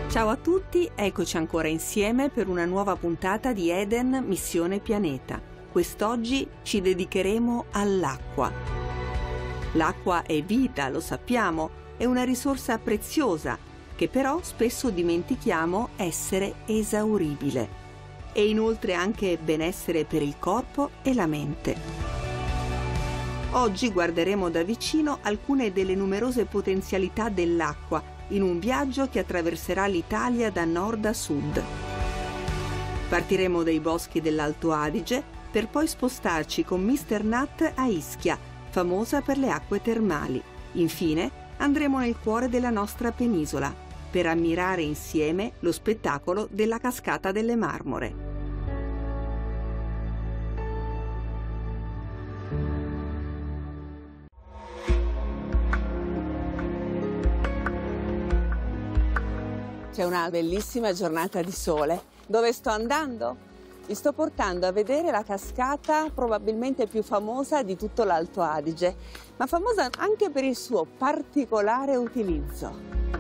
Ciao a tutti, eccoci ancora insieme per una nuova puntata di Eden Missione Pianeta. Quest'oggi ci dedicheremo all'acqua. L'acqua è vita, lo sappiamo, è una risorsa preziosa che però spesso dimentichiamo essere esauribile. E inoltre anche benessere per il corpo e la mente. Oggi guarderemo da vicino alcune delle numerose potenzialità dell'acqua in un viaggio che attraverserà l'Italia da nord a sud. Partiremo dai boschi dell'Alto Adige per poi spostarci con Mr. Nat a Ischia, famosa per le acque termali. Infine andremo nel cuore della nostra penisola per ammirare insieme lo spettacolo della Cascata delle Marmore. C'è una bellissima giornata di sole. Dove sto andando? Vi sto portando a vedere la cascata probabilmente più famosa di tutto l'Alto Adige, ma famosa anche per il suo particolare utilizzo.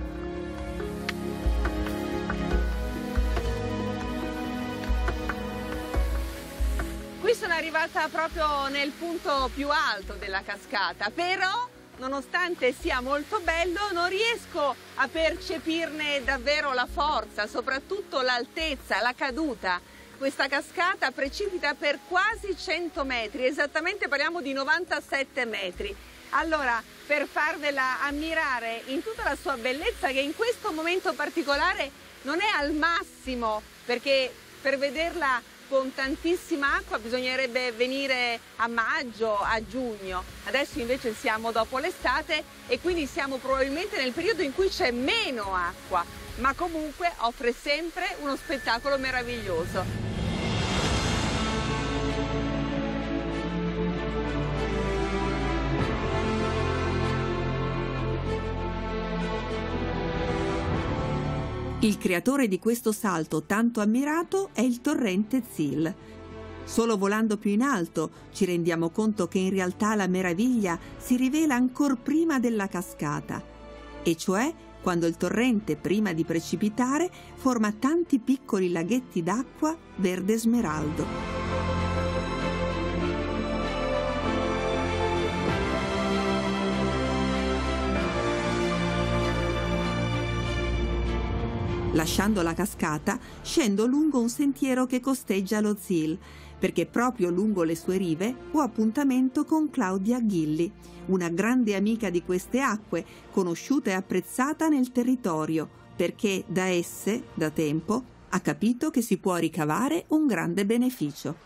Qui sono arrivata proprio nel punto più alto della cascata, però nonostante sia molto bello, non riesco a percepirne davvero la forza, soprattutto l'altezza, la caduta. Questa cascata precipita per quasi 100 metri, esattamente parliamo di 97 metri. Allora, per farvela ammirare in tutta la sua bellezza, che in questo momento particolare non è al massimo, perché per vederla con tantissima acqua bisognerebbe venire a maggio, a giugno. Adesso invece siamo dopo l'estate e quindi siamo probabilmente nel periodo in cui c'è meno acqua, ma comunque offre sempre uno spettacolo meraviglioso. Il creatore di questo salto tanto ammirato è il torrente Zil. Solo volando più in alto ci rendiamo conto che in realtà la meraviglia si rivela ancor prima della cascata, e cioè quando il torrente, prima di precipitare, forma tanti piccoli laghetti d'acqua verde smeraldo. Lasciando la cascata, scendo lungo un sentiero che costeggia lo Zil, perché proprio lungo le sue rive ho appuntamento con Claudia Ghilli, una grande amica di queste acque, conosciuta e apprezzata nel territorio, perché da esse, da tempo, ha capito che si può ricavare un grande beneficio.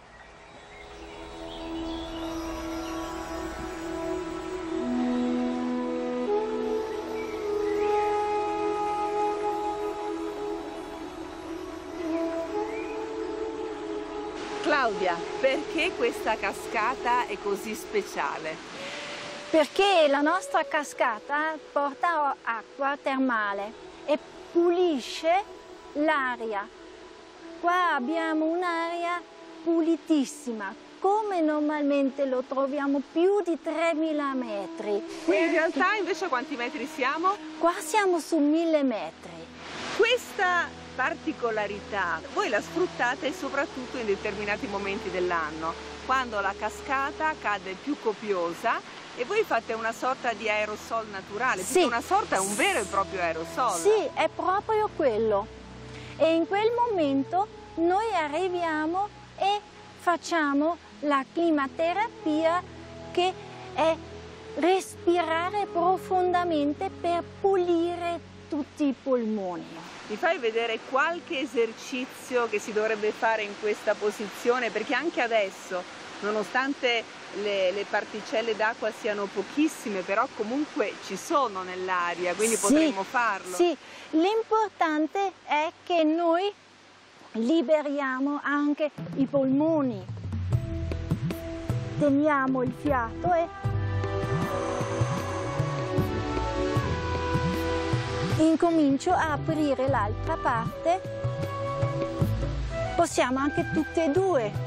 Claudia, perché questa cascata è così speciale? Perché la nostra cascata porta acqua termale e pulisce l'aria. Qua abbiamo un'aria pulitissima, come normalmente lo troviamo più di 3000 metri. Qui in realtà invece quanti metri siamo? Qua siamo su 1000 metri. Questa particolarità voi la sfruttate soprattutto in determinati momenti dell'anno, quando la cascata cade più copiosa e voi fate una sorta di aerosol naturale, sì, una sorta è un vero e proprio aerosol. Sì, è proprio quello. E in quel momento noi arriviamo e facciamo la climaterapia, che è respirare profondamente per pulire tutti i polmoni. Mi fai vedere qualche esercizio che si dovrebbe fare in questa posizione? Perché anche adesso, nonostante le particelle d'acqua siano pochissime, però comunque ci sono nell'aria, quindi sì, potremmo farlo. Sì, l'importante è che noi liberiamo anche i polmoni. Teniamo il fiato e incomincio a aprire l'altra parte. Possiamo anche tutte e due.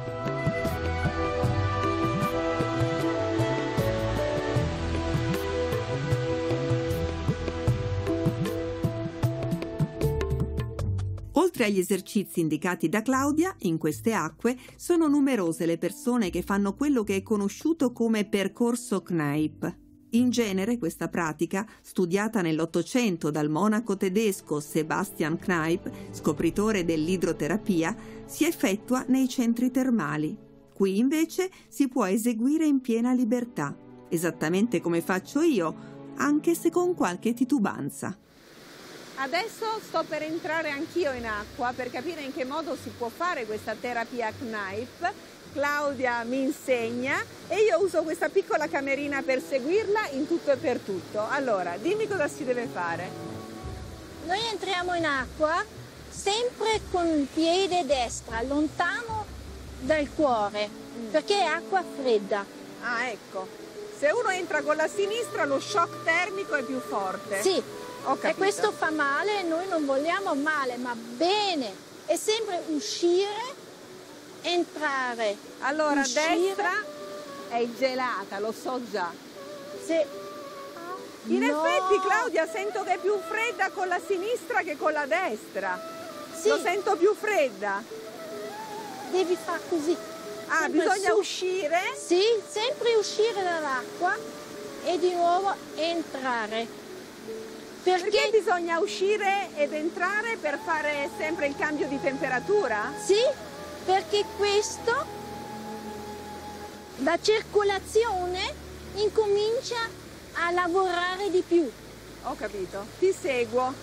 Oltre agli esercizi indicati da Claudia, in queste acque sono numerose le persone che fanno quello che è conosciuto come percorso Kneipp. In genere questa pratica, studiata nell'Ottocento dal monaco tedesco Sebastian Kneipp, scopritore dell'idroterapia, si effettua nei centri termali. Qui invece si può eseguire in piena libertà, esattamente come faccio io, anche se con qualche titubanza. Adesso sto per entrare anch'io in acqua per capire in che modo si può fare questa terapia Kneipp. Claudia mi insegna e io uso questa piccola camerina per seguirla in tutto e per tutto. Allora, dimmi cosa si deve fare. Noi entriamo in acqua sempre con il piede destro, lontano dal cuore, perché è acqua fredda. Ah, ecco. Se uno entra con la sinistra lo shock termico è più forte. Sì, ho capito. E questo fa male, noi non vogliamo male, ma bene. È sempre uscire, entrare. Allora, uscire. destra è gelata, lo so già. Sì. In No. effetti, Claudia, sento che è più fredda con la sinistra che con la destra. Sì. Lo sento più fredda. Devi fare così. Ah, Sempre bisogna su. uscire? Sì, sempre uscire dall'acqua e di nuovo entrare. Perché bisogna uscire ed entrare per fare sempre il cambio di temperatura? Sì, perché questo, la circolazione incomincia a lavorare di più. Ho capito, ti seguo.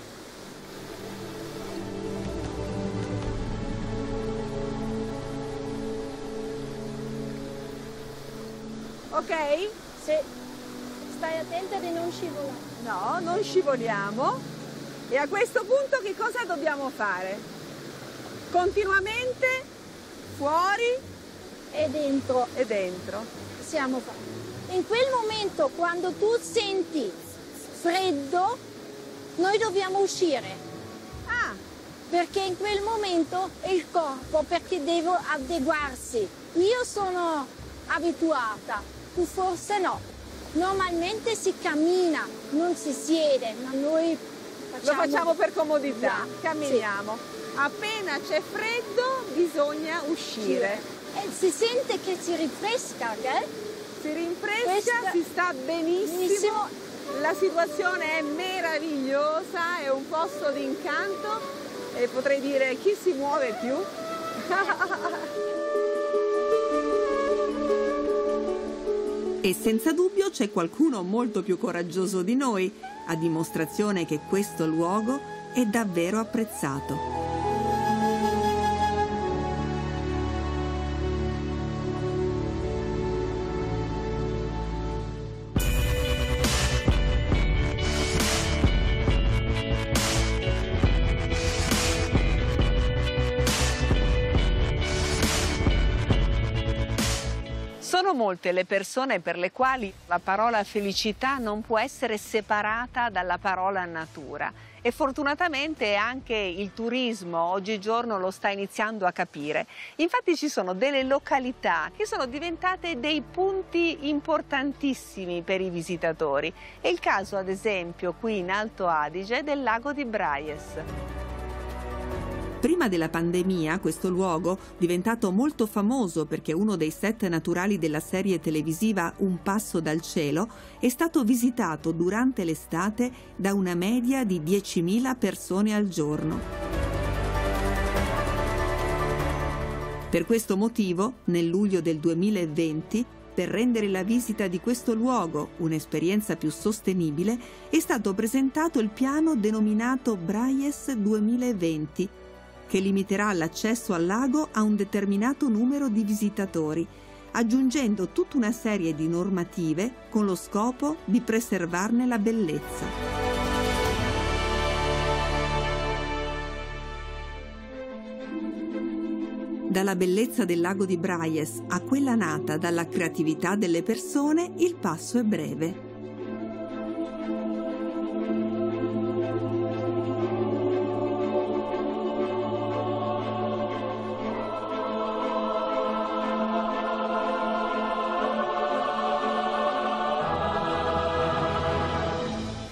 Ok? Sì. Stai attenta di non scivolare. No, non scivoliamo. E a questo punto che cosa dobbiamo fare? Continuamente fuori E dentro e dentro. siamo fatti. In quel momento, quando tu senti freddo, noi dobbiamo uscire. Ah, Perché in quel momento è il corpo, perché devo adeguarsi. Io sono abituata, tu forse no. Normalmente si cammina, non si siede, ma noi lo facciamo per comodità. Sì. Camminiamo. Appena c'è freddo bisogna uscire. E si sente che si rinfresca, Si rinfresca, Questa- si sta benissimo. Benissimo. La situazione è meravigliosa, è un posto di incanto e potrei dire chi si muove più? E senza dubbio c'è qualcuno molto più coraggioso di noi, a dimostrazione che questo luogo è davvero apprezzato. Sono molte le persone per le quali la parola felicità non può essere separata dalla parola natura e fortunatamente anche il turismo oggigiorno lo sta iniziando a capire. Infatti ci sono delle località che sono diventate dei punti importantissimi per i visitatori. È il caso ad esempio qui in Alto Adige del lago di Braies. Prima della pandemia, questo luogo, diventato molto famoso perché uno dei set naturali della serie televisiva Un passo dal cielo, è stato visitato durante l'estate da una media di 10.000 persone al giorno. Per questo motivo, nel luglio del 2020, per rendere la visita di questo luogo un'esperienza più sostenibile, è stato presentato il piano denominato Braies 2020, che limiterà l'accesso al lago a un determinato numero di visitatori, aggiungendo tutta una serie di normative con lo scopo di preservarne la bellezza. Dalla bellezza del lago di Braies a quella nata dalla creatività delle persone, il passo è breve.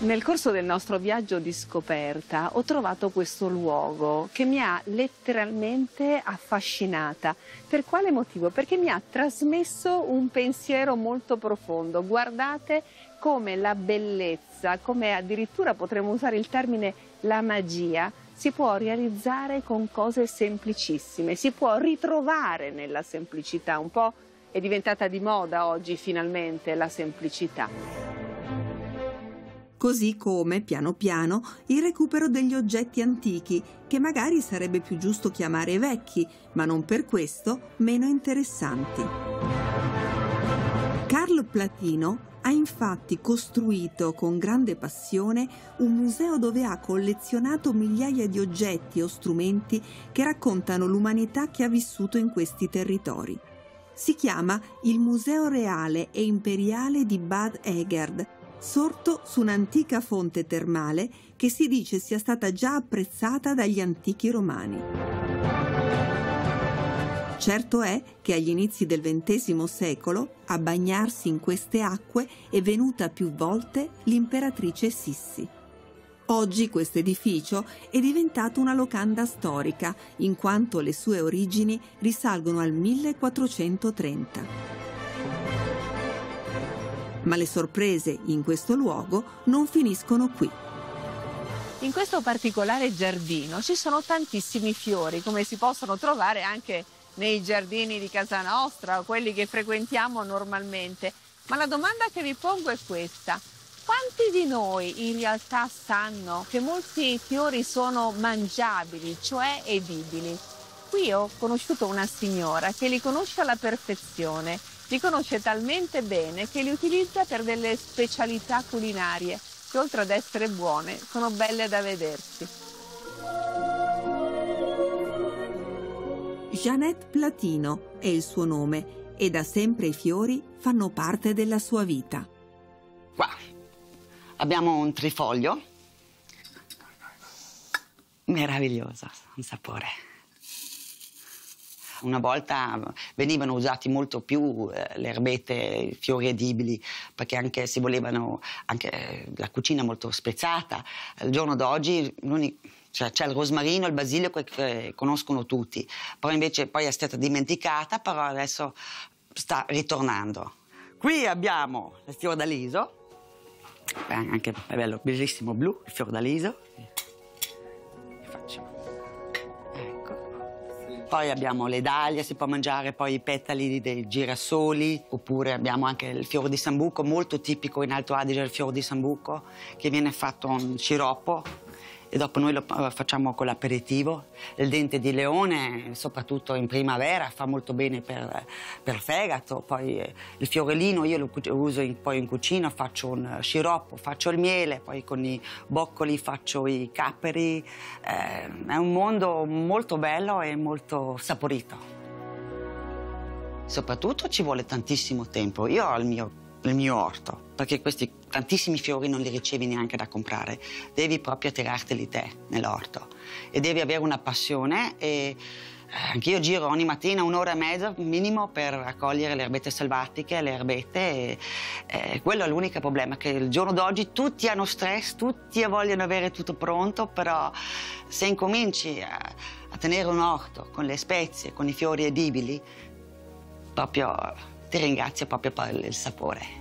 Nel corso del nostro viaggio di scoperta ho trovato questo luogo che mi ha letteralmente affascinata. Per quale motivo? Perché mi ha trasmesso un pensiero molto profondo. Guardate come la bellezza, come addirittura potremmo usare il termine la magia, si può realizzare con cose semplicissime, si può ritrovare nella semplicità. Un po' è diventata di moda oggi finalmente la semplicità. Così come, piano piano, il recupero degli oggetti antichi, che magari sarebbe più giusto chiamare vecchi, ma non per questo meno interessanti. Carlo Platino ha infatti costruito con grande passione un museo dove ha collezionato migliaia di oggetti o strumenti che raccontano l'umanità che ha vissuto in questi territori. Si chiama il Museo Reale e Imperiale di Bad Egerd, sorto su un'antica fonte termale che si dice sia stata già apprezzata dagli antichi romani. Certo è che agli inizi del XX secolo a bagnarsi in queste acque è venuta più volte l'imperatrice Sissi. Oggi questo edificio è diventato una locanda storica, in quanto le sue origini risalgono al 1430. Ma le sorprese in questo luogo non finiscono qui. In questo particolare giardino ci sono tantissimi fiori, come si possono trovare anche nei giardini di casa nostra o quelli che frequentiamo normalmente. Ma la domanda che vi pongo è questa: quanti di noi in realtà sanno che molti fiori sono mangiabili, cioè edibili? Qui ho conosciuto una signora che li conosce alla perfezione. Li conosce talmente bene che li utilizza per delle specialità culinarie che, oltre ad essere buone, sono belle da vedersi. Jeannette Platino è il suo nome e da sempre i fiori fanno parte della sua vita. Qua abbiamo un trifoglio meraviglioso, un sapore. Una volta venivano usati molto più le erbette, i fiori edibili, perché anche si volevano anche la cucina molto spezzata. Al giorno d'oggi c'è il rosmarino, il basilico che conoscono tutti, però invece poi è stata dimenticata, però adesso sta ritornando. Qui abbiamo il fiordaliso, anche è bello, bellissimo blu, il fiordaliso. Poi abbiamo le dahlie, si può mangiare poi i petali dei girasoli, oppure abbiamo anche il fiore di sambuco, molto tipico in Alto Adige il fiore di sambuco, che viene fatto un sciroppo e dopo noi lo facciamo con l'aperitivo. Il dente di leone, soprattutto in primavera, fa molto bene per il fegato. Poi il fiorellino io lo uso poi in cucina, faccio un sciroppo, faccio il miele, poi con i boccoli faccio i capperi. È un mondo molto bello e molto saporito. Soprattutto ci vuole tantissimo tempo. Io ho il mio orto, perché questi tantissimi fiori non li ricevi neanche da comprare, devi proprio tirarteli te nell'orto e devi avere una passione. E anch'io giro ogni mattina 1 ora e mezza minimo per raccogliere le erbette selvatiche, le erbette, e quello è l'unico problema, che il giorno d'oggi tutti hanno stress, tutti vogliono avere tutto pronto, però se incominci a tenere un orto con le spezie, con i fiori edibili, proprio ti ringrazio proprio per il sapore.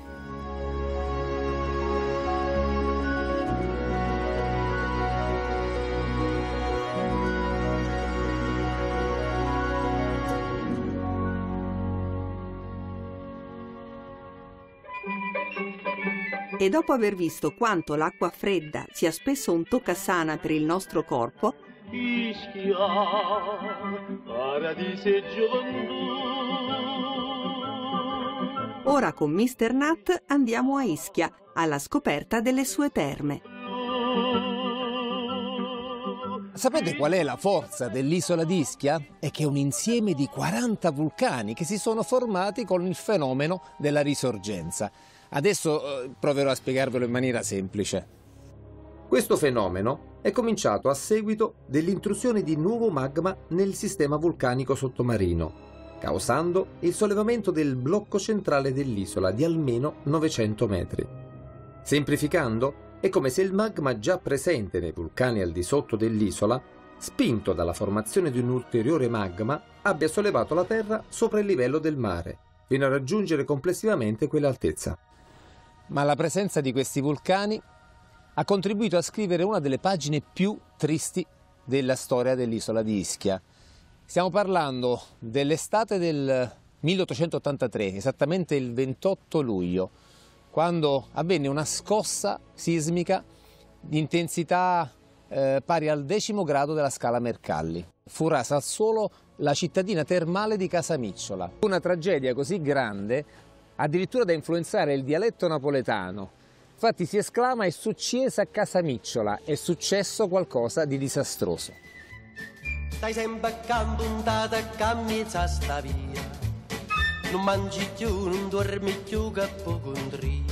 E dopo aver visto quanto l'acqua fredda sia spesso un toccasana per il nostro corpo, Ischia, paradiso e gioventù. ora con Mr. Nat andiamo a Ischia, alla scoperta delle sue terme. Sapete qual è la forza dell'isola di Ischia? È che è un insieme di 40 vulcani che si sono formati con il fenomeno della risorgenza. Adesso proverò a spiegarvelo in maniera semplice. Questo fenomeno è cominciato a seguito dell'intrusione di nuovo magma nel sistema vulcanico sottomarino, causando il sollevamento del blocco centrale dell'isola di almeno 900 metri. Semplificando, È come se il magma già presente nei vulcani al di sotto dell'isola, spinto dalla formazione di un ulteriore magma, abbia sollevato la Terra sopra il livello del mare, fino a raggiungere complessivamente quell'altezza. Ma la presenza di questi vulcani ha contribuito a scrivere una delle pagine più tristi della storia dell'isola di Ischia. Stiamo parlando dell'estate del 1883, esattamente il 28 luglio, quando avvenne una scossa sismica di intensità pari al 10° grado della scala Mercalli. Fu rasa al suolo la cittadina termale di Casamicciola. Una tragedia così grande addirittura da influenzare il dialetto napoletano. Infatti si esclama: è successo a Casamicciola, è successo qualcosa di disastroso. Stai sempre accantontata a camminare sta via, non mangi più, non dormi più, che ipocondria.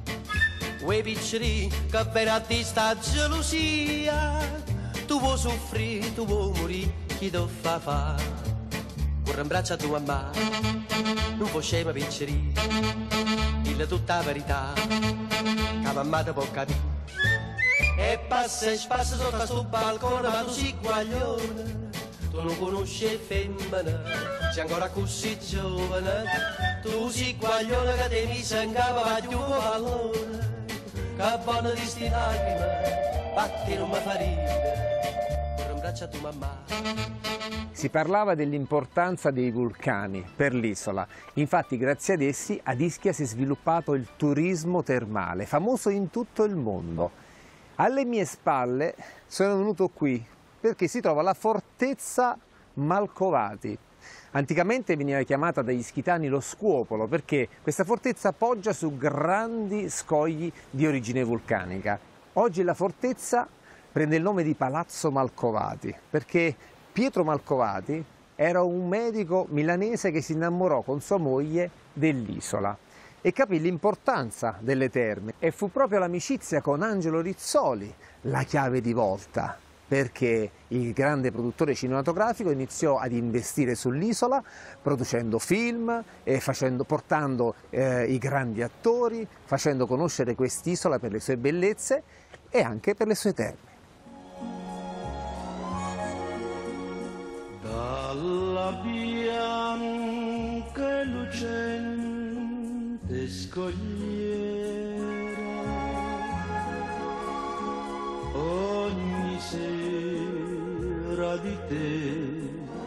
Vuoi picciri, che vera ti sta gelosia, tu vuoi soffrire, tu vuoi morire, chi ti fa fare? Corre in braccio a tua mamma, non puoi scema picciri, dille tutta la verità, che mamma ti può capire. E passa sotto sto balcone, ma tu sei guaglione, tu non conosci femmina, sei ancora così giovane, tu sei guaglione che ti mise in capo a più pallone, che buona di sti lacrime, batti non mi fa ridere, corre in braccio a tua mamma. Si parlava dell'importanza dei vulcani per l'isola, infatti grazie ad essi ad Ischia si è sviluppato il turismo termale, famoso in tutto il mondo. Alle mie spalle sono venuto qui perché si trova la fortezza Malcovati. Anticamente veniva chiamata dagli ischitani lo Scuopolo perché questa fortezza poggia su grandi scogli di origine vulcanica. Oggi la fortezza prende il nome di Palazzo Malcovati perché Pietro Malcovati era un medico milanese che si innamorò con sua moglie dell'isola e capì l'importanza delle terme e fu proprio l'amicizia con Angelo Rizzoli la chiave di volta, perché il grande produttore cinematografico iniziò ad investire sull'isola producendo film e portando i grandi attori, facendo conoscere quest'isola per le sue bellezze e anche per le sue terme. Dalla bianca e lucente scogliera ogni sera di te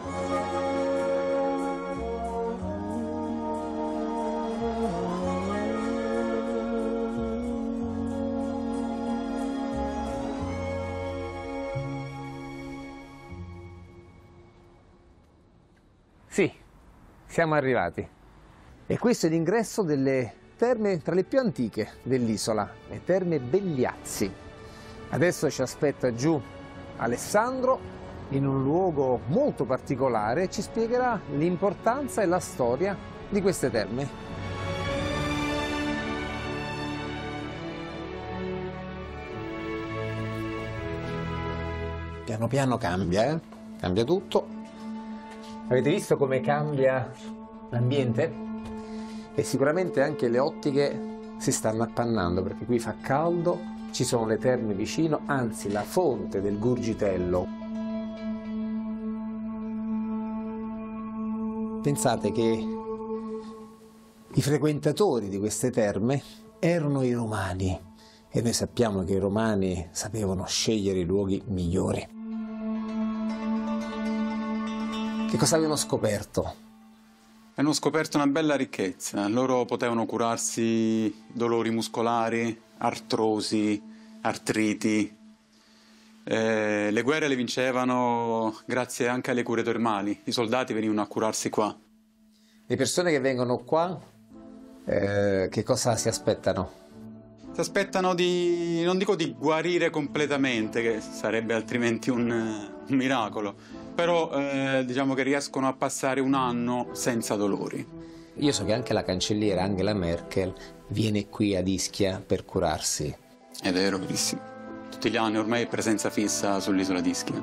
Sì, siamo arrivati. E questo è l'ingresso delle terme tra le più antiche dell'isola, le terme Begliazzi. Adesso ci aspetta giù Alessandro in un luogo molto particolare e ci spiegherà l'importanza e la storia di queste terme. Piano piano cambia, cambia tutto. Avete visto come cambia l'ambiente? E sicuramente anche le ottiche si stanno appannando perché qui fa caldo, ci sono le terme vicino, anzi la fonte del Gurgitello. Pensate che i frequentatori di queste terme erano i romani e noi sappiamo che i romani sapevano scegliere i luoghi migliori. Che cosa avevano scoperto? Hanno scoperto una bella ricchezza. Loro potevano curarsi dolori muscolari, artrosi, artriti. Le guerre le vincevano grazie anche alle cure termali. I soldati venivano a curarsi qua. Le persone che vengono qua, che cosa si aspettano? Si aspettano di, non dico di guarire completamente, che sarebbe altrimenti un miracolo, però diciamo che riescono a passare un anno senza dolori. Io so che anche la cancelliera Angela Merkel viene qui ad Ischia per curarsi. È vero, verissimo. Tutti gli anni ormai è presenza fissa sull'isola di Ischia.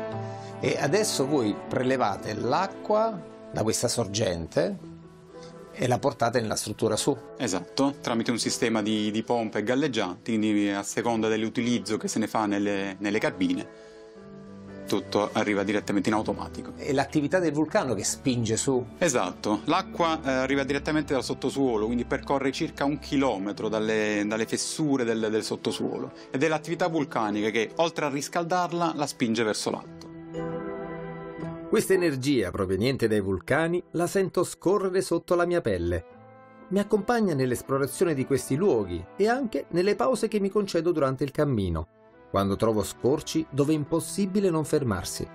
E adesso voi prelevate l'acqua da questa sorgente E la portate nella struttura su. Esatto, tramite un sistema di pompe galleggianti, quindi a seconda dell'utilizzo che se ne fa nelle cabine, tutto arriva direttamente in automatico. È l'attività del vulcano che spinge su? Esatto, l'acqua arriva direttamente dal sottosuolo, quindi percorre circa 1 chilometro dalle fessure del sottosuolo, ed è l'attività vulcanica che, oltre a riscaldarla, la spinge verso l'alto. Questa energia proveniente dai vulcani la sento scorrere sotto la mia pelle. Mi accompagna nell'esplorazione di questi luoghi e anche nelle pause che mi concedo durante il cammino, quando trovo scorci dove è impossibile non fermarsi.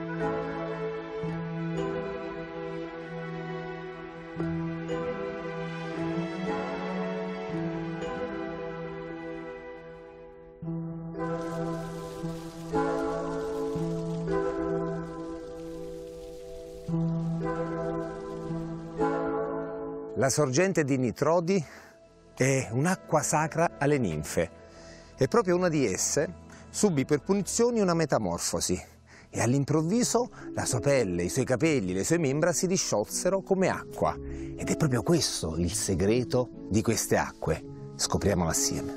La sorgente di Nitrodi è un'acqua sacra alle ninfe e proprio una di esse subì per punizioni una metamorfosi e all'improvviso la sua pelle, i suoi capelli, le sue membra si disciolsero come acqua. Ed è proprio questo il segreto di queste acque. Scopriamolo assieme.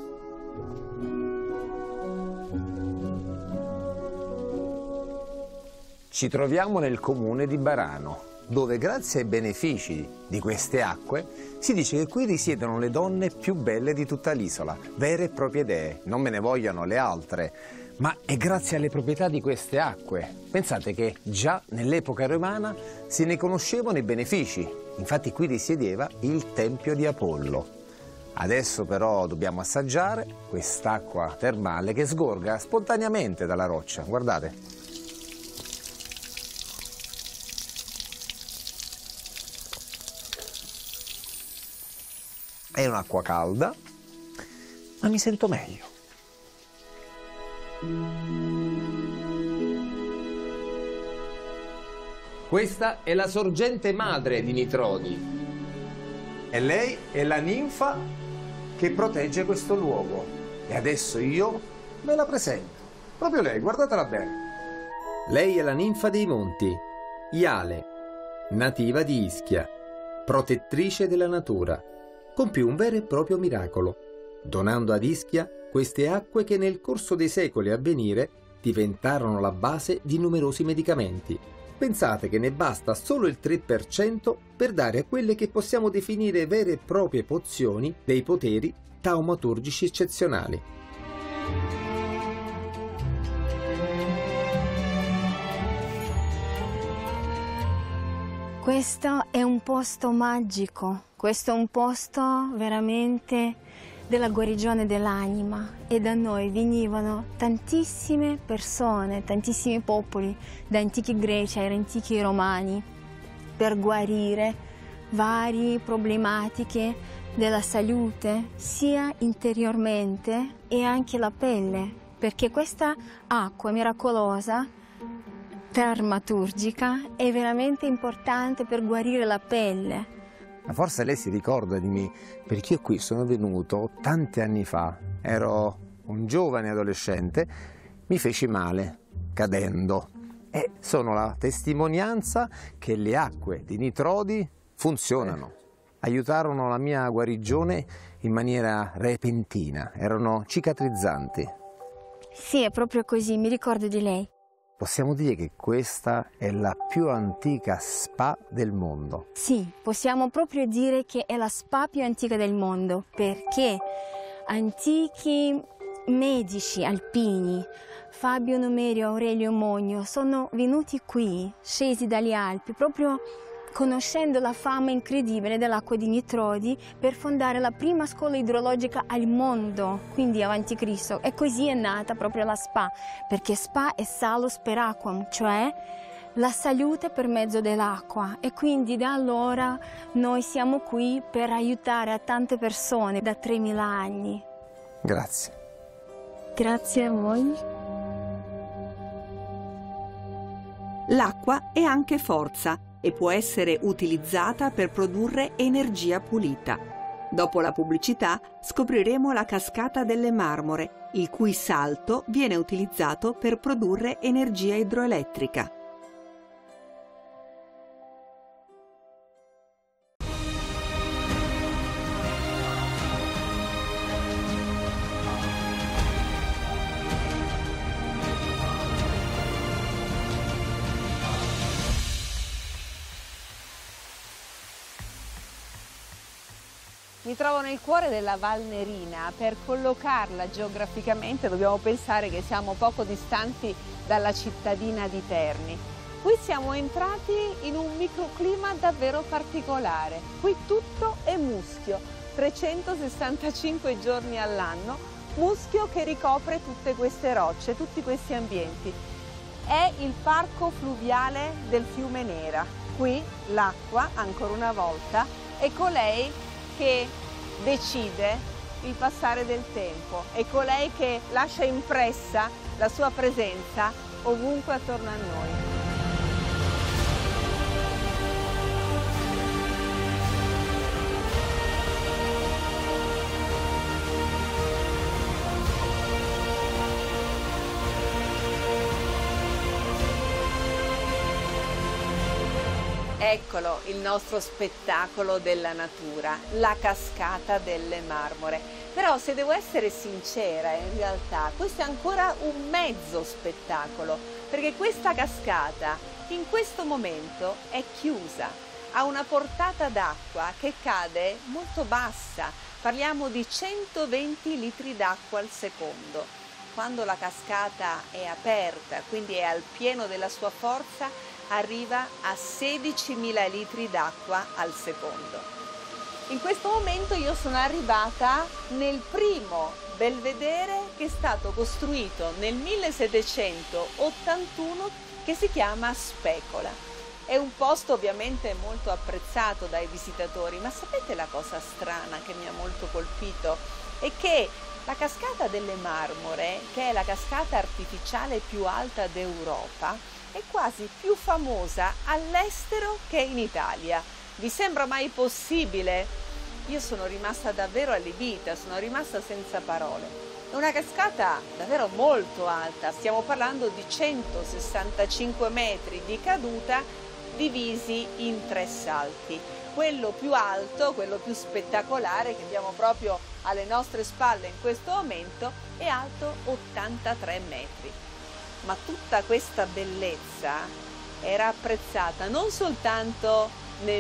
Ci troviamo nel comune di Barano, dove grazie ai benefici di queste acque si dice che qui risiedono le donne più belle di tutta l'isola, vere e proprie dee, non me ne vogliano le altre, ma è grazie alle proprietà di queste acque. Pensate che già nell'epoca romana se ne conoscevano i benefici, infatti qui risiedeva il Tempio di Apollo. Adesso però dobbiamo assaggiare quest'acqua termale che sgorga spontaneamente dalla roccia, guardate. È un'acqua calda, ma mi sento meglio. Questa è la sorgente madre di Nitrodi. E lei è la ninfa che protegge questo luogo. E adesso io ve la presento. Proprio lei, guardatela bene. Lei è la ninfa dei monti, Iale, nativa di Ischia, protettrice della natura. Compì un vero e proprio miracolo, donando ad Ischia queste acque che nel corso dei secoli a venire diventarono la base di numerosi medicamenti. Pensate che ne basta solo il 3% per dare a quelle che possiamo definire vere e proprie pozioni dei poteri taumaturgici eccezionali. Questo è un posto magico, questo è un posto veramente della guarigione dell'anima e da noi venivano tantissime persone, tantissimi popoli, da antichi greci ai antichi romani, per guarire varie problematiche della salute, sia interiormente e anche la pelle, perché questa acqua miracolosa taumaturgica è veramente importante per guarire la pelle. Ma forse lei si ricorda di me, perché io qui sono venuto tanti anni fa, ero un giovane adolescente, mi feci male cadendo e sono la testimonianza che le acque di Nitrodi funzionano. Aiutarono la mia guarigione in maniera repentina, erano cicatrizzanti. Sì, è proprio così, mi ricordo di lei. Possiamo dire che questa è la più antica spa del mondo. Sì, possiamo proprio dire che è la spa più antica del mondo, perché antichi medici alpini, Fabio Numerio, Aurelio Monio, sono venuti qui, scesi dagli Alpi, proprio conoscendo la fama incredibile dell'acqua di Nitrodi per fondare la prima scuola idrologica al mondo, quindi avanti Cristo. E così è nata proprio la spa, perché spa è salus per aquam, cioè la salute per mezzo dell'acqua. E quindi da allora noi siamo qui per aiutare a tante persone da 3000 anni. Grazie. Grazie a voi. L'acqua è anche forza e può essere utilizzata per produrre energia pulita. Dopo la pubblicità scopriremo la cascata delle Marmore, il cui salto viene utilizzato per produrre energia Mi trovo nel cuore della Val Nerina. Per collocarla geograficamente dobbiamo pensare che siamo poco distanti dalla cittadina di Terni. Qui siamo entrati in un microclima davvero particolare. Qui tutto è muschio, 365 giorni all'anno, muschio che ricopre tutte queste rocce, tutti questi ambienti. È il parco fluviale del fiume Nera. Qui l'acqua, ancora una volta, è colei che decide il passare del tempo, è colei che lascia impressa la sua presenza ovunque attorno a noi. Eccolo il nostro spettacolo della natura, la cascata delle Marmore. Però se devo essere sincera, in realtà questo è ancora un mezzo spettacolo, perché questa cascata in questo momento è chiusa, ha una portata d'acqua che cade molto bassa, parliamo di 120 litri d'acqua al secondo. Quando la cascata è aperta, quindi è al pieno della sua forza, arriva a 16.000 litri d'acqua al secondo. In questo momento io sono arrivata nel primo belvedere che è stato costruito nel 1781, che si chiama Specola. È un posto ovviamente molto apprezzato dai visitatori, ma sapete la cosa strana che mi ha molto colpito? È che la cascata delle Marmore, che è la cascata artificiale più alta d'Europa, è quasi più famosa all'estero che in Italia. Vi sembra mai possibile? Io sono rimasta davvero allibita, sono rimasta senza parole. È una cascata davvero molto alta, stiamo parlando di 165 metri di caduta divisi in 3 salti. Quello più alto, quello più spettacolare che abbiamo proprio alle nostre spalle in questo momento, è alto 83 metri. Ma tutta questa bellezza era apprezzata non soltanto nel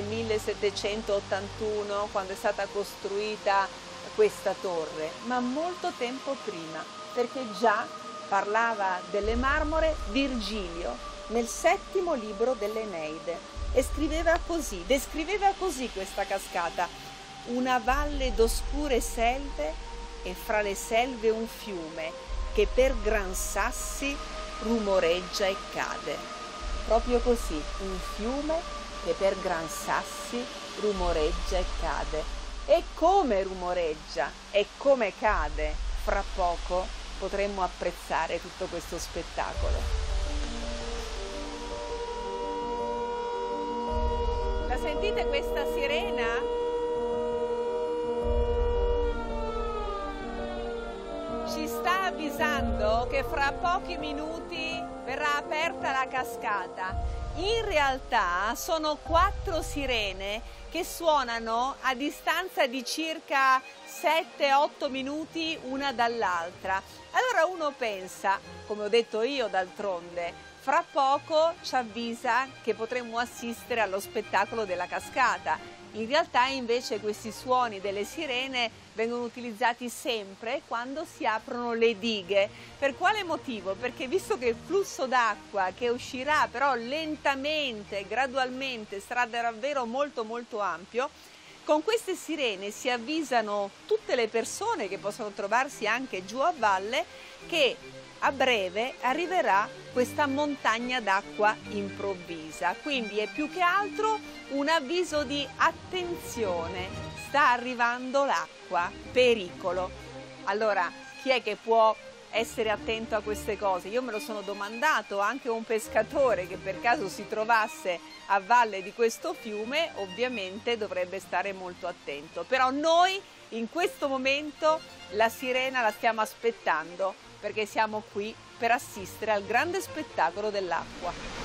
1781, quando è stata costruita questa torre, ma molto tempo prima, perché già parlava delle Marmore Virgilio nel 7° libro dell'Eneide e scriveva così, descriveva così questa cascata: una valle d'oscure selve e fra le selve un fiume che per gran sassi rumoreggia e cade. Proprio così, un fiume che per gran sassi rumoreggia e cade. E come rumoreggia e come cade, fra poco potremmo apprezzare tutto questo spettacolo. La sentite questa sirena? Ci sta avvisando che fra pochi minuti verrà aperta la cascata. In realtà sono 4 sirene che suonano a distanza di circa 7-8 minuti una dall'altra. Allora uno pensa, come ho detto io d'altronde, fra poco ci avvisa che potremmo assistere allo spettacolo della cascata. In realtà invece questi suoni delle sirene vengono utilizzati sempre quando si aprono le dighe. Per quale motivo? Perché visto che il flusso d'acqua che uscirà però lentamente, gradualmente, sarà davvero molto molto ampio, con queste sirene si avvisano tutte le persone che possono trovarsi anche giù a valle che a breve arriverà questa montagna d'acqua improvvisa. Quindi è più che altro un avviso di attenzione, sta arrivando l'acqua, pericolo. Allora, chi è che può essere attento a queste cose? Io me lo sono domandato, anche un pescatore che per caso si trovasse a valle di questo fiume ovviamente dovrebbe stare molto attento. Però noi in questo momento la sirena la stiamo aspettando, perché siamo qui per assistere al grande spettacolo dell'acqua.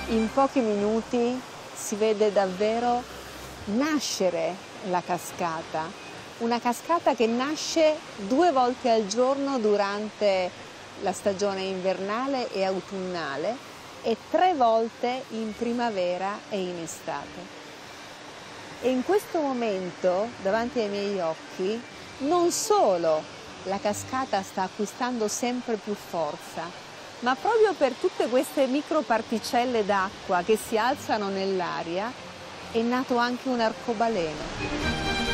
In pochi minuti si vede davvero nascere la cascata, una cascata che nasce 2 volte al giorno durante la stagione invernale e autunnale e 3 volte in primavera e in estate. E in questo momento, davanti ai miei occhi, non solo la cascata sta acquistando sempre più forza, ma proprio per tutte queste microparticelle d'acqua che si alzano nell'aria è nato anche un arcobaleno.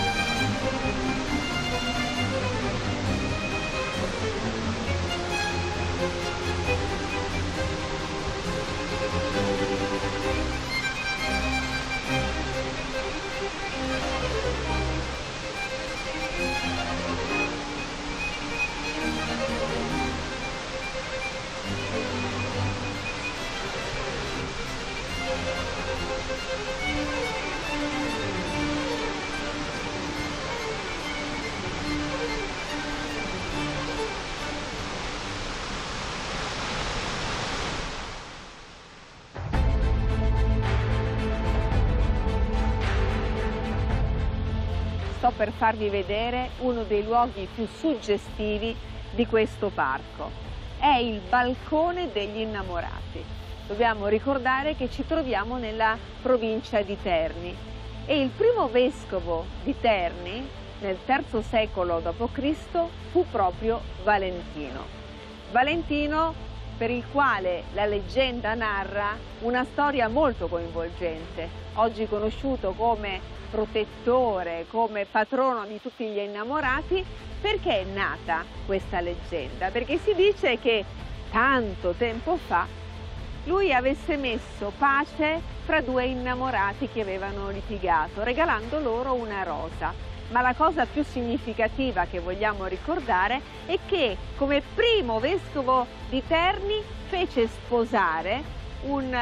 Sto per farvi vedere uno dei luoghi più suggestivi di questo parco. È il balcone degli innamorati. Dobbiamo ricordare che ci troviamo nella provincia di Terni e il primo vescovo di Terni nel III secolo d.C. fu proprio Valentino. Valentino, per il quale la leggenda narra una storia molto coinvolgente, oggi conosciuto come protettore, come patrono di tutti gli innamorati. Perché è nata questa leggenda? Perché si dice che tanto tempo fa lui avesse messo pace fra 2 innamorati che avevano litigato, regalando loro una rosa. Ma la cosa più significativa che vogliamo ricordare è che come primo vescovo di Terni fece sposare un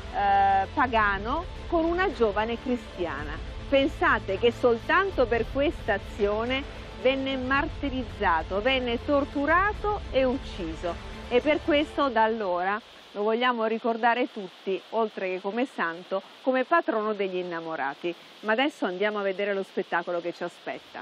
pagano con una giovane cristiana. Pensate che soltanto per questa azione venne martirizzato, venne torturato e ucciso. E per questo da allora lo vogliamo ricordare tutti, oltre che come santo, come patrono degli innamorati. Ma adesso andiamo a vedere lo spettacolo che ci aspetta.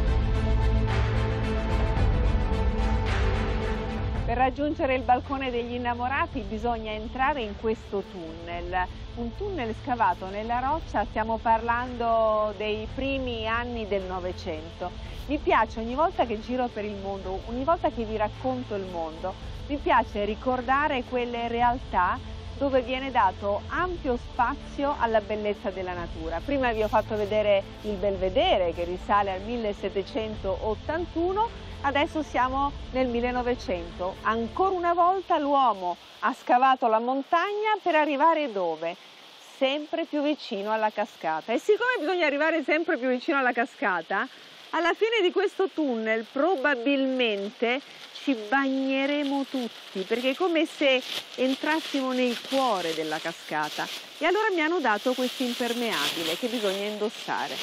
Per raggiungere il balcone degli innamorati bisogna entrare in questo tunnel, un tunnel scavato nella roccia, stiamo parlando dei primi anni del Novecento. Mi piace ogni volta che giro per il mondo, ogni volta che vi racconto il mondo, mi piace ricordare quelle realtà dove viene dato ampio spazio alla bellezza della natura. Prima vi ho fatto vedere il Belvedere che risale al 1781, adesso siamo nel 1900. Ancora una volta l'uomo ha scavato la montagna per arrivare dove? Sempre più vicino alla cascata. E siccome bisogna arrivare sempre più vicino alla cascata, alla fine di questo tunnel probabilmente ci bagneremo tutti, perché è come se entrassimo nel cuore della cascata. E allora mi hanno dato questo impermeabile che bisogna indossare.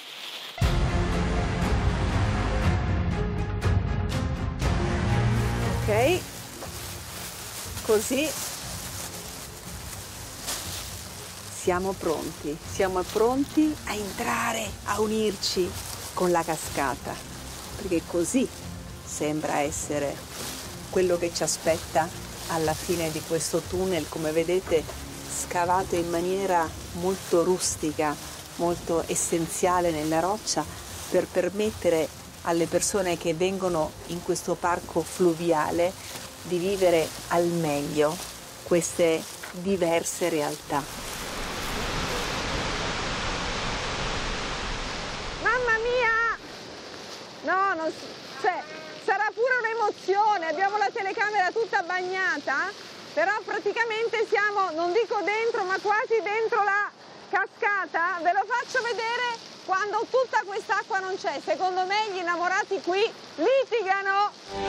Ok, così siamo pronti a entrare, a unirci con la cascata, perché così sembra essere quello che ci aspetta alla fine di questo tunnel, come vedete scavato in maniera molto rustica, molto essenziale nella roccia, per permettere alle persone che vengono in questo parco fluviale di vivere al meglio queste diverse realtà. Mamma mia! No, non, cioè, sarà pure un'emozione, abbiamo la telecamera tutta bagnata, però praticamente siamo, non dico dentro, ma quasi dentro la cascata. Ve lo faccio vedere quando tutta quest'acqua non c'è. Secondo me gli innamorati qui litigano.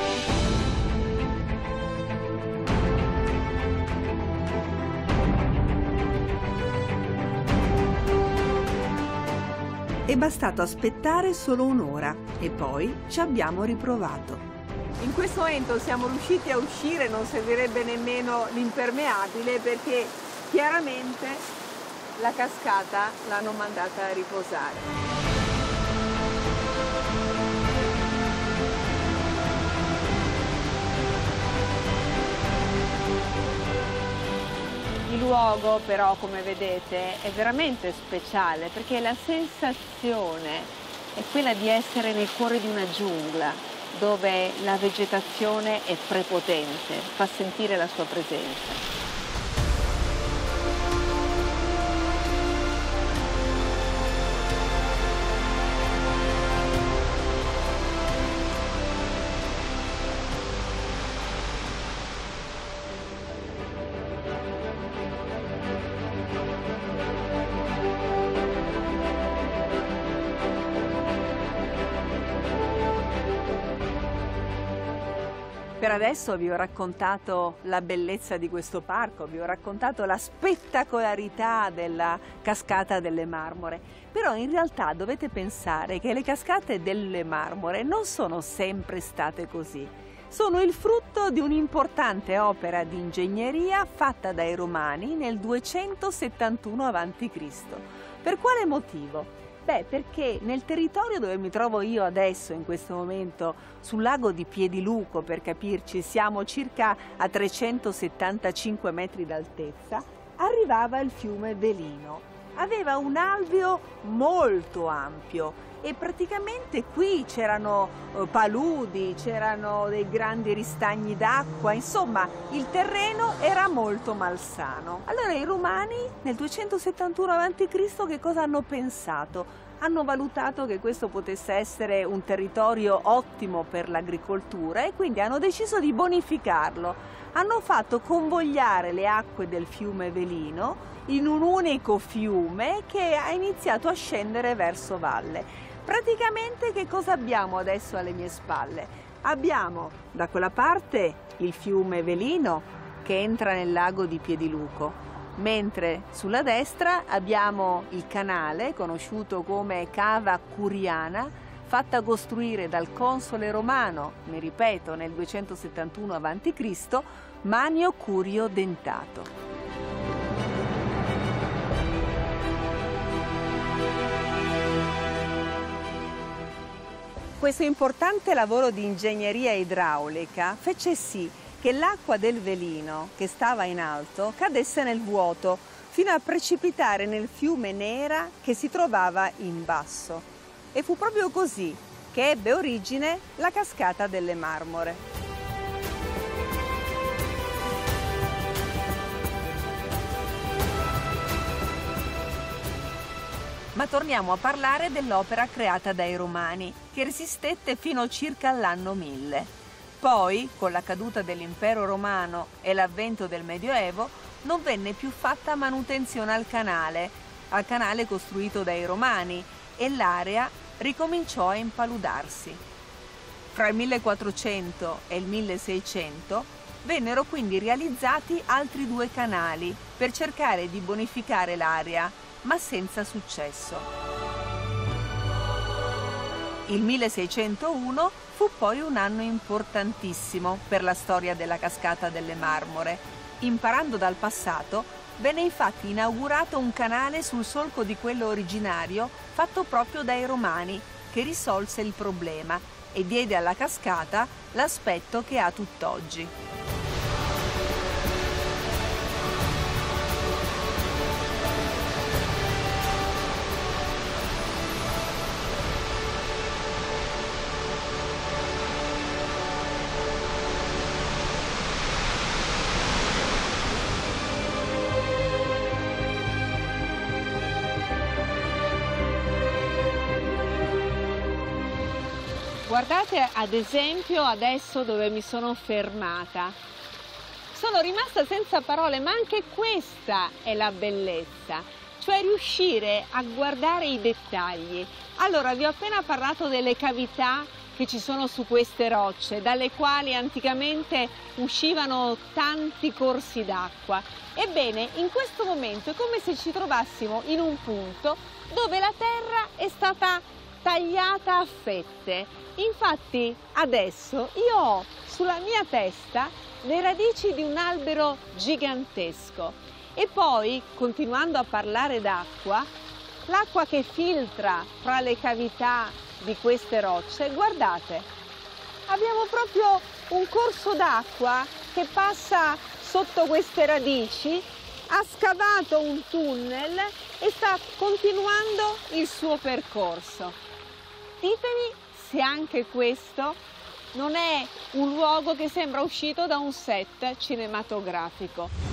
È bastato aspettare solo un'ora e poi ci abbiamo riprovato. In questo momento siamo riusciti a uscire, non servirebbe nemmeno l'impermeabile perché chiaramente la cascata l'hanno mandata a riposare. Il luogo però, come vedete, è veramente speciale perché la sensazione è quella di essere nel cuore di una giungla dove la vegetazione è prepotente, fa sentire la sua presenza. Per adesso vi ho raccontato la bellezza di questo parco, vi ho raccontato la spettacolarità della cascata delle Marmore, però in realtà dovete pensare che le cascate delle Marmore non sono sempre state così. Sono il frutto di un'importante opera di ingegneria fatta dai Romani nel 271 a.C. Per quale motivo? Beh, perché nel territorio dove mi trovo io adesso, in questo momento, sul lago di Piediluco, per capirci, siamo circa a 375 metri d'altezza, arrivava il fiume Velino. Aveva un alveo molto ampio e praticamente qui c'erano paludi, c'erano dei grandi ristagni d'acqua, insomma il terreno era molto malsano. Allora i romani nel 271 a.C. che cosa hanno pensato? Hanno valutato che questo potesse essere un territorio ottimo per l'agricoltura e quindi hanno deciso di bonificarlo. Hanno fatto convogliare le acque del fiume Velino in un unico fiume che ha iniziato a scendere verso valle. Praticamente che cosa abbiamo adesso alle mie spalle? Abbiamo da quella parte il fiume Velino che entra nel lago di Piediluco, mentre sulla destra abbiamo il canale conosciuto come Cava Curiana, fatta costruire dal console romano, mi ripeto, nel 271 a.C., Manio Curio Dentato. Questo importante lavoro di ingegneria idraulica fece sì che l'acqua del Velino, che stava in alto, cadesse nel vuoto, fino a precipitare nel fiume Nera che si trovava in basso. E fu proprio così che ebbe origine la cascata delle Marmore. Ma torniamo a parlare dell'opera creata dai Romani, che resistette fino circa all'anno 1000. Poi, con la caduta dell'impero romano e l'avvento del Medioevo, non venne più fatta manutenzione al canale costruito dai Romani, e l'area ricominciò a impaludarsi. Fra il 1400 e il 1600 vennero quindi realizzati altri 2 canali per cercare di bonificare l'area, ma senza successo. Il 1601 fu poi un anno importantissimo per la storia della cascata delle Marmore. Imparando dal passato, venne infatti inaugurato un canale sul solco di quello originario fatto proprio dai Romani, che risolse il problema e diede alla cascata l'aspetto che ha tutt'oggi. Guardate ad esempio adesso dove mi sono fermata. Sono rimasta senza parole, ma anche questa è la bellezza, cioè riuscire a guardare i dettagli. Allora, vi ho appena parlato delle cavità che ci sono su queste rocce, dalle quali anticamente uscivano tanti corsi d'acqua. Ebbene, in questo momento è come se ci trovassimo in un punto dove la terra è stata tagliata a fette. Infatti adesso io ho sulla mia testa le radici di un albero gigantesco E poi, continuando a parlare d'acqua, l'acqua che filtra fra le cavità di queste rocce, guardate, abbiamo proprio un corso d'acqua che passa sotto queste radici, ha scavato un tunnel e sta continuando il suo percorso. Ditemi se anche questo non è un luogo che sembra uscito da un set cinematografico.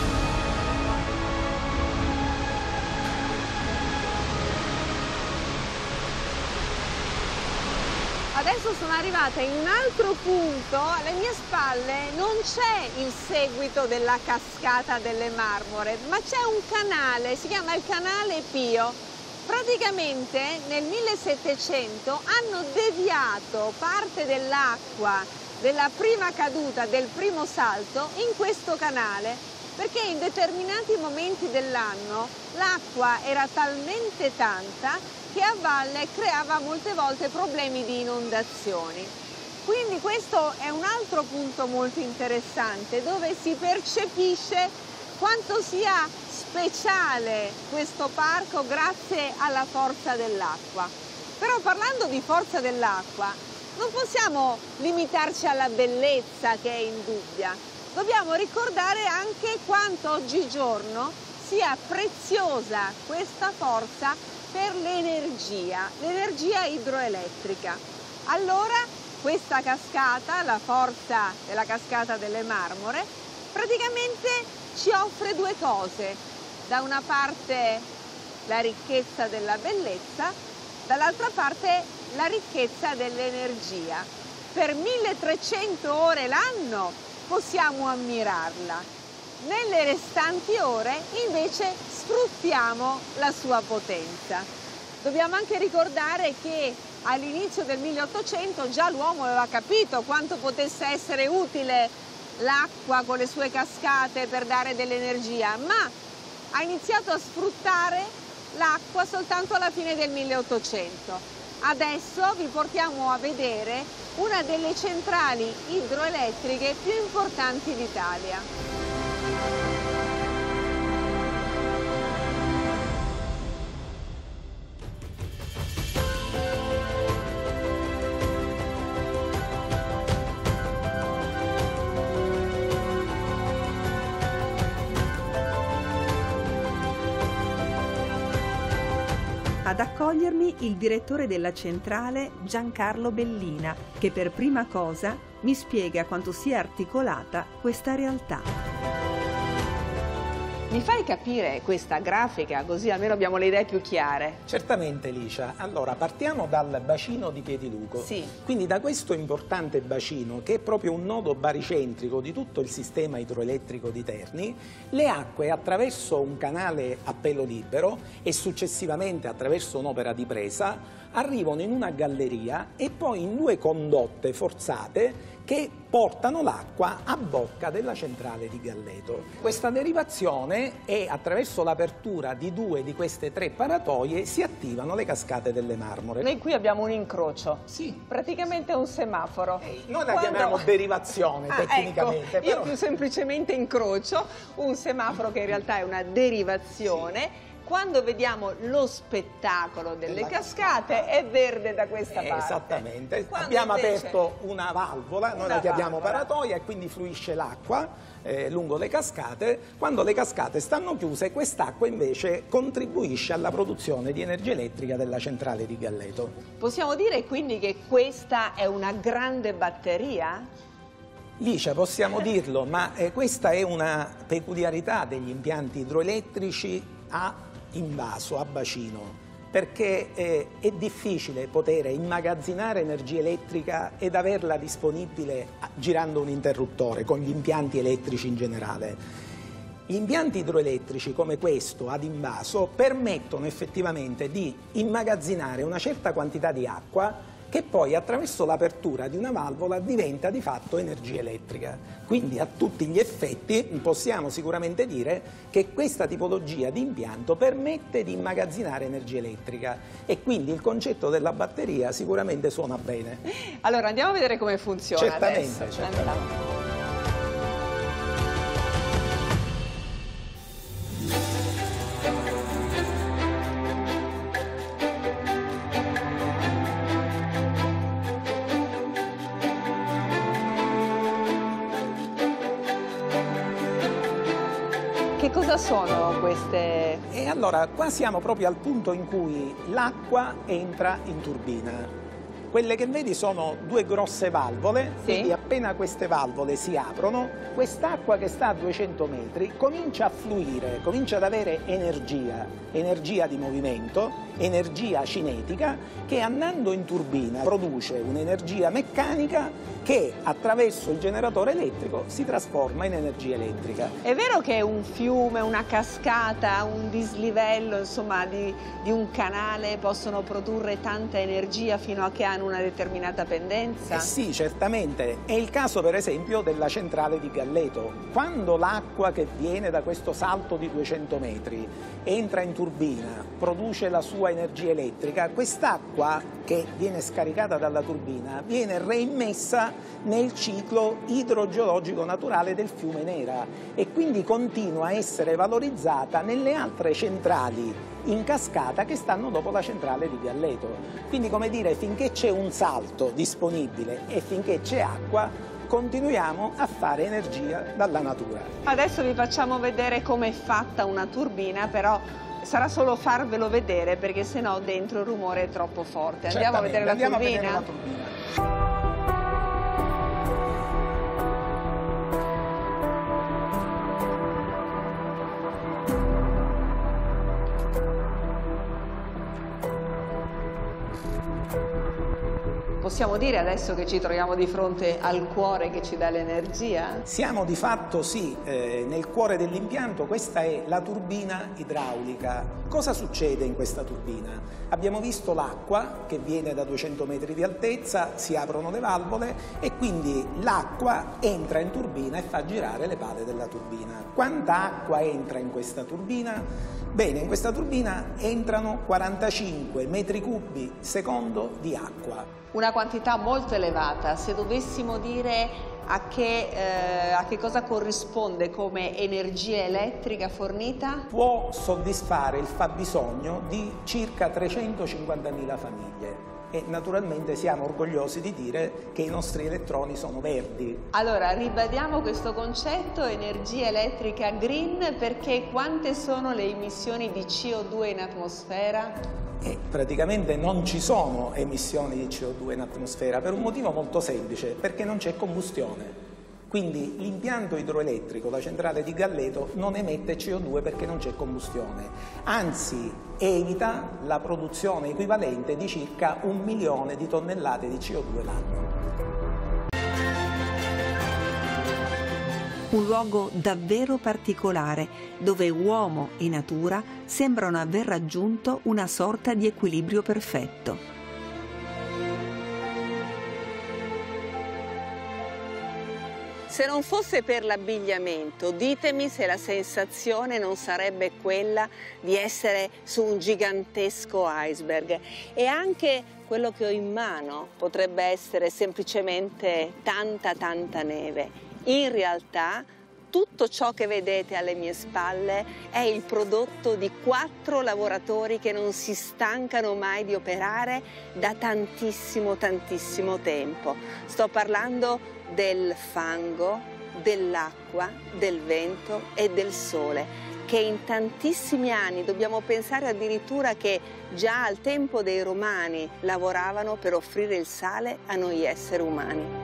Adesso sono arrivata in un altro punto, alle mie spalle non c'è il seguito della cascata delle Marmore, ma c'è un canale, si chiama il canale Pio. Praticamente nel 1700 hanno deviato parte dell'acqua della prima caduta, del primo salto, in questo canale, perché in determinati momenti dell'anno l'acqua era talmente tanta che a valle creava molte volte problemi di inondazioni. Quindi questo è un altro punto molto interessante dove si percepisce quanto sia speciale questo parco grazie alla forza dell'acqua. Però parlando di forza dell'acqua non possiamo limitarci alla bellezza che è indubbia, dobbiamo ricordare anche quanto oggigiorno sia preziosa questa forza per l'energia idroelettrica. Allora questa cascata, la forza della cascata delle Marmore, praticamente ci offre due cose. Da una parte la ricchezza della bellezza, dall'altra parte la ricchezza dell'energia. Per 1300 ore l'anno possiamo ammirarla. Nelle restanti ore invece sfruttiamo la sua potenza. Dobbiamo anche ricordare che all'inizio del 1800 già l'uomo aveva capito quanto potesse essere utile l'acqua con le sue cascate per dare dell'energia, ma ha iniziato a sfruttare l'acqua soltanto alla fine del 1800. Adesso vi portiamo a vedere una delle centrali idroelettriche più importanti d'Italia. Ad accogliermi il direttore della centrale Giancarlo Bellina, che per prima cosa mi spiega quanto sia articolata questa realtà. Mi fai capire questa grafica, così almeno abbiamo le idee più chiare? Certamente, Licia. Allora, partiamo dal bacino di Piediluco. Sì. Quindi da questo importante bacino, che è proprio un nodo baricentrico di tutto il sistema idroelettrico di Terni, le acque attraverso un canale a pelo libero e successivamente attraverso un'opera di presa arrivano in una galleria e poi in due condotte forzate che portano l'acqua a bocca della centrale di Galleto. Questa derivazione è attraverso l'apertura di due di queste tre paratoie si attivano le cascate delle Marmore. Noi qui abbiamo un incrocio, sì, praticamente un semaforo. Noi la chiamiamo derivazione tecnicamente. Ecco, io più semplicemente incrocio, un semaforo che in realtà è una derivazione. Sì. Quando vediamo lo spettacolo delle cascate è verde da questa parte. Esattamente. Quando abbiamo invece... aperto una valvola, noi la chiamiamo paratoia, e quindi fluisce l'acqua lungo le cascate. Quando le cascate stanno chiuse, quest'acqua invece contribuisce alla produzione di energia elettrica della centrale di Galleto. Possiamo dire quindi che questa è una grande batteria? Licia, possiamo dirlo, ma questa è una peculiarità degli impianti idroelettrici a invaso, a bacino, perché è difficile poter immagazzinare energia elettrica ed averla disponibile girando un interruttore, con gli impianti elettrici in generale. Gli impianti idroelettrici come questo ad invaso permettono effettivamente di immagazzinare una certa quantità di acqua che poi attraverso l'apertura di una valvola diventa di fatto energia elettrica. Quindi a tutti gli effetti possiamo sicuramente dire che questa tipologia di impianto permette di immagazzinare energia elettrica e quindi il concetto della batteria sicuramente suona bene. Allora andiamo a vedere come funziona. Certamente, adesso. certamente. cosa sono queste? E allora qua siamo proprio al punto in cui l'acqua entra in turbina. Quelle che vedi sono due grosse valvole, Sì. quindi appena queste valvole si aprono, quest'acqua che sta a 200 metri comincia a fluire, comincia ad avere energia di movimento, energia cinetica, che andando in turbina produce un'energia meccanica che attraverso il generatore elettrico si trasforma in energia elettrica. È vero che un fiume, una cascata, un dislivello, insomma, di un canale possono produrre tanta energia fino a che hanno una determinata pendenza? Sì, certamente. È il caso per esempio della centrale di Galleto. Quando l'acqua che viene da questo salto di 200 metri entra in turbina, produce la sua energia elettrica, quest'acqua che viene scaricata dalla turbina viene reimmessa nel ciclo idrogeologico naturale del fiume Nera e quindi continua a essere valorizzata nelle altre centrali in cascata che stanno dopo la centrale di Galleto. Quindi, come dire, finché c'è un salto disponibile e finché c'è acqua, continuiamo a fare energia dalla natura. Adesso vi facciamo vedere come è fatta una turbina, però sarà solo farvelo vedere perché sennò dentro il rumore è troppo forte. Andiamo a vedere la turbina? Andiamo a vedere la turbina. Possiamo dire adesso che ci troviamo di fronte al cuore che ci dà l'energia? Siamo di fatto, sì, nel cuore dell'impianto. Questa è la turbina idraulica. Cosa succede in questa turbina? Abbiamo visto l'acqua che viene da 200 metri di altezza, si aprono le valvole e quindi l'acqua entra in turbina e fa girare le pale della turbina. Quanta acqua entra in questa turbina? Bene, in questa turbina entrano 45 metri cubi secondo di acqua. Una quantità molto elevata. Se dovessimo dire a che cosa corrisponde come energia elettrica fornita? Può soddisfare il fabbisogno di circa 350.000 famiglie e naturalmente siamo orgogliosi di dire che i nostri elettroni sono verdi. Allora, ribadiamo questo concetto, energia elettrica green, perché quante sono le emissioni di CO2 in atmosfera? Praticamente non ci sono emissioni di CO2 in atmosfera per un motivo molto semplice, perché non c'è combustione. Quindi l'impianto idroelettrico, la centrale di Galleto, non emette CO2 perché non c'è combustione, anzi evita la produzione equivalente di circa 1 milione di tonnellate di CO2 l'anno. Un luogo davvero particolare, dove uomo e natura sembrano aver raggiunto una sorta di equilibrio perfetto. Se non fosse per l'abbigliamento, ditemi se la sensazione non sarebbe quella di essere su un gigantesco iceberg. E anche quello che ho in mano potrebbe essere semplicemente tanta neve. In realtà tutto ciò che vedete alle mie spalle è il prodotto di 4 lavoratori che non si stancano mai di operare da tantissimo tempo. Sto parlando del fango, dell'acqua, del vento e del sole, che in tantissimi anni, dobbiamo pensare addirittura che già al tempo dei Romani lavoravano per offrire il sale a noi esseri umani.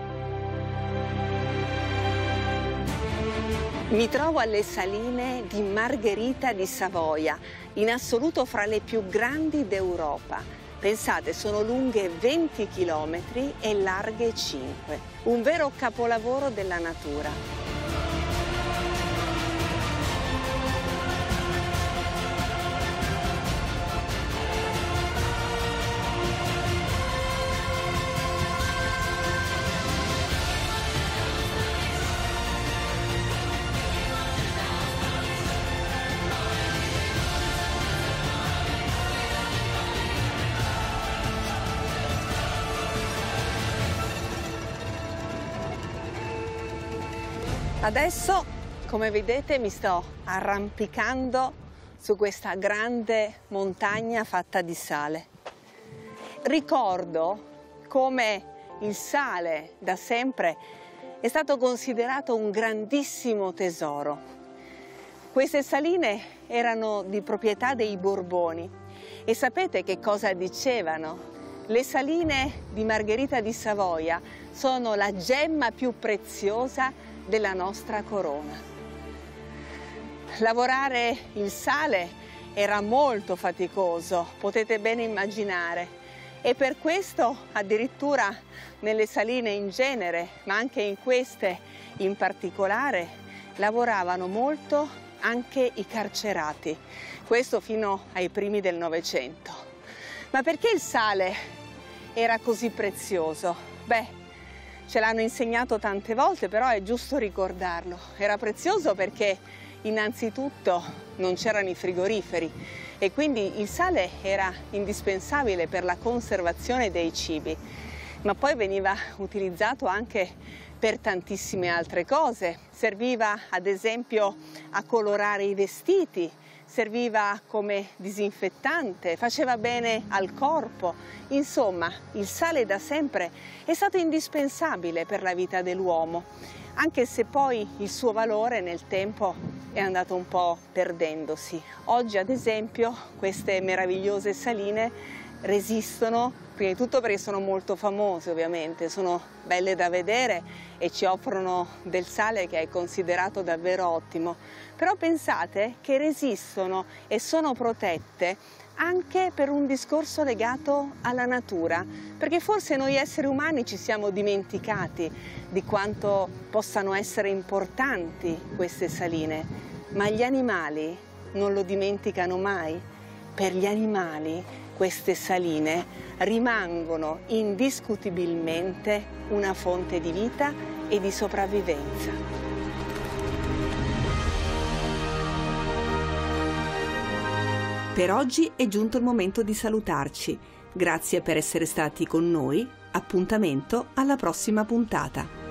Mi trovo alle saline di Margherita di Savoia, in assoluto fra le più grandi d'Europa. Pensate, sono lunghe 20 km e larghe 5. Un vero capolavoro della natura. Adesso, come vedete, mi sto arrampicando su questa grande montagna fatta di sale. Ricordo come il sale da sempre è stato considerato un grandissimo tesoro. Queste saline erano di proprietà dei Borboni e sapete che cosa dicevano? Le saline di Margherita di Savoia sono la gemma più preziosa della nostra corona. Lavorare il sale era molto faticoso, potete bene immaginare, e per questo addirittura nelle saline in genere, ma anche in queste in particolare, lavoravano molto anche i carcerati, questo fino ai primi del Novecento. Ma perché il sale era così prezioso? Beh, ce l'hanno insegnato tante volte, però è giusto ricordarlo. Era prezioso perché innanzitutto non c'erano i frigoriferi e quindi il sale era indispensabile per la conservazione dei cibi, ma poi veniva utilizzato anche per tantissime altre cose. Serviva ad esempio a colorare i vestiti, serviva come disinfettante, faceva bene al corpo. Insomma, il sale da sempre è stato indispensabile per la vita dell'uomo, anche se poi il suo valore nel tempo è andato un po' perdendosi. Oggi, ad esempio, queste meravigliose saline resistono, prima di tutto perché sono molto famose ovviamente, sono belle da vedere e ci offrono del sale che è considerato davvero ottimo, però pensate che resistono e sono protette anche per un discorso legato alla natura, perché forse noi esseri umani ci siamo dimenticati di quanto possano essere importanti queste saline, ma gli animali non lo dimenticano mai. Per gli animali queste saline rimangono indiscutibilmente una fonte di vita e di sopravvivenza. Per oggi è giunto il momento di salutarci. Grazie per essere stati con noi. Appuntamento alla prossima puntata.